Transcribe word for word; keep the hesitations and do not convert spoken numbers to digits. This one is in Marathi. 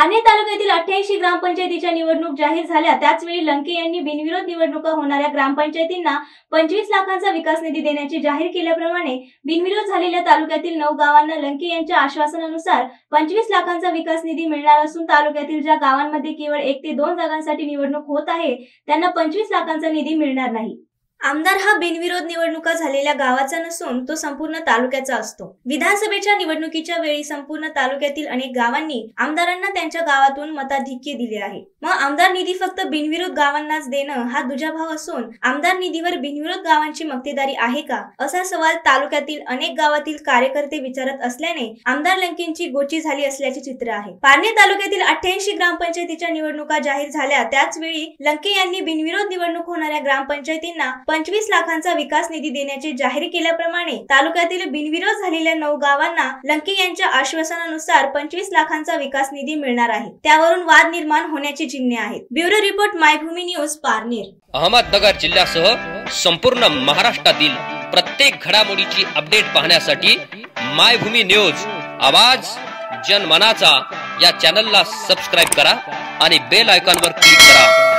पारनेर तालुक्यातील अठ्ठ्याऐंशी ग्रामपंचायतीच्या निवडणूक जाहीर झाल्या त्याच वेळी लंके यांनी बिनविरोध निवडणुका होणाऱ्या ग्रामपंचायतींना पंचवीस लाखांचा विकास निधी देण्याचे जाहीर केल्याप्रमाणे बिनविरोध झालेल्या तालुक्यातील नऊ गावांना लंके यांच्या आश्वासनानुसार पंचवीस लाखांचा विकास निधी मिळणार असून तालुक्यातील ज्या गावांमध्ये केवळ एक ते दोन जागांसाठी निवडणूक होत आहे त्यांना पंचवीस लाखांचा निधी मिळणार नाही। आमदार हा बिनविरोध निवडणुका झालेल्या गावाचा नसून तो संपूर्ण तालुक्याचा असतो। विधानसभेच्या निवडणुकीच्या वेळी संपूर्ण तालुक्यातील अनेक गावांनी आमदारांना त्यांच्या गावातून मताधिक्य दिले आहे। मग आमदार निधी फक्त बिनविरोध गावांनाच देणं हा दुजाभाव असून आमदार निधीवर बिनविरोध गावांची मक्तेदारी आहे का असा सवाल तालुक्यातील अनेक गावातील कार्यकर्ते विचारत असल्याने आमदार लंकेंची गोची झाली असल्याचे चित्र आहे। पारनेर तालुक्यातील अठ्ठ्याऐंशी ग्रामपंचायतीच्या निवडणुका जाहीर झाल्या त्याच वेळी लंके यांनी बिनविरोध निवडणूक होणाऱ्या ग्रामपंचायतींना पंचवीस लाखांचा विकास निधी देण्याचे जाहीर केल्याप्रमाणे तालुक्यातील बिनविरोध झालेल्या नऊ गावांना लंके यांच्या आश्वासनानुसार पंचवीस लाखांचा विकास निधी मिळणार आहे। त्यावरून वाद निर्माण होण्याची चिन्हे आहेत। Bureau report Maybhumi news Parner. Ahmednagar जिल्ह्यासह संपूर्ण महाराष्ट्रातील प्रत्येक घडामोडीची अपडेट पाहण्यासाठी मायभूमी न्यूज आवाज जनमनाचा या चॅनलला सबस्क्राइब करा आणि बेल आयकॉनवर क्लिक करा।